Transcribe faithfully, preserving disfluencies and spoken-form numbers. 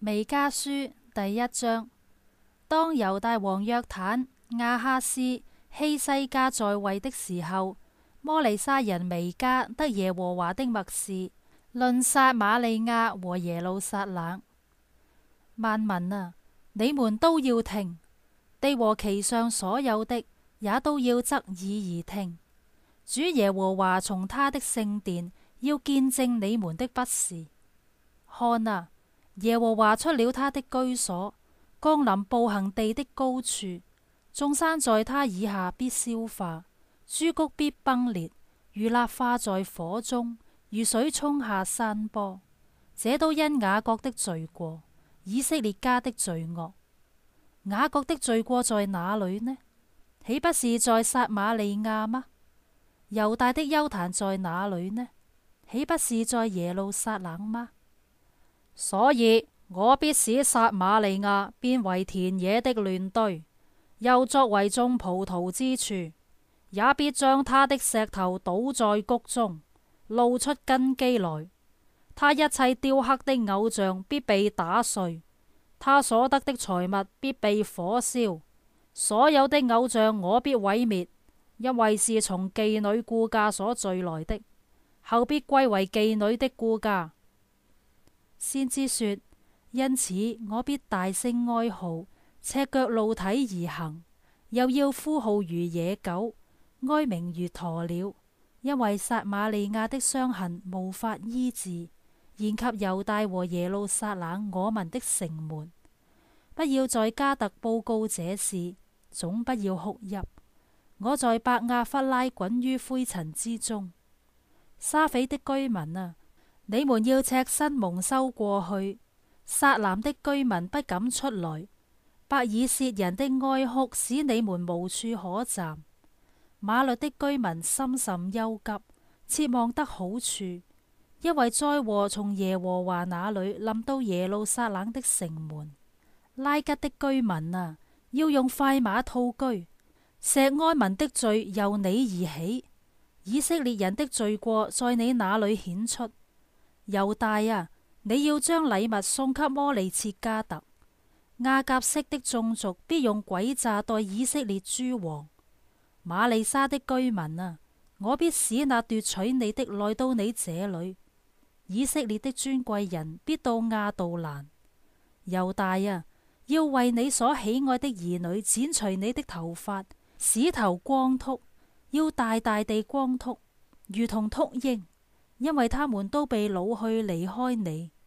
彌迦書第一章。當猶大王約坦、亞哈斯、希西家在位的時候，摩利沙人彌迦得耶和華的默示，論撒瑪利亞和耶路撒冷。萬民啊，你們都要聽，地和其上所有的也都要側耳而聽。主耶和華從他的聖殿要見證你們的不是。看啊，耶和華出了他的居所，降臨步行地的高處，眾山在他以下必消化，諸谷必崩裂，如蠟化在火中，如水沖下山坡。這都因雅各的罪過，以色列家的罪惡。雅各的罪過在哪裏呢？豈不是在撒瑪利亞嗎？猶大的邱壇在哪裏呢？豈不是在耶路撒冷嗎？所以我必使撒瑪利亞變為田野的亂堆，又作為種葡萄之處，也必將他的石頭倒在谷中，露出根基來。他一切雕刻的偶像必被打碎，他所得的財物必被火燒。所有的偶像我必毀滅，因為是從妓女雇價所聚來的，後必歸為妓女的雇價。先知說：因此我必大聲哀號，赤腳露體而行，又要呼號如野狗，哀鳴如鴕鳥，因為撒瑪利亞的傷痕無法醫治，延及猶大和耶路撒冷我民的城門。不要在加特報告這事，總不要哭泣。我在伯亞弗拉滾於灰塵之中。沙斐的居民啊，你們要赤身蒙羞過去，撒南的居民不敢出來。伯爾薛人的哀哭使你們無處可站。馬律的居民心甚憂急，切望得好處，因為災禍從耶和華那裏臨到耶路撒冷的城門。拉吉的居民啊，要用快馬套車。錫安民的罪由你而起，以色列人的罪過在你那裏顯出。猶大啊，你要將禮物送給摩利設加特。亞甲色的眾族必用詭詐待以色列諸王。瑪利沙的居民啊，我必使那奪取你的來到你這裏。以色列的尊貴人必到亞杜蘭。猶大啊，要為你所喜愛的兒女剪除你的頭髮，使頭光禿，要大大地光禿，如同禿鷹，因為他們都被擄去離開你。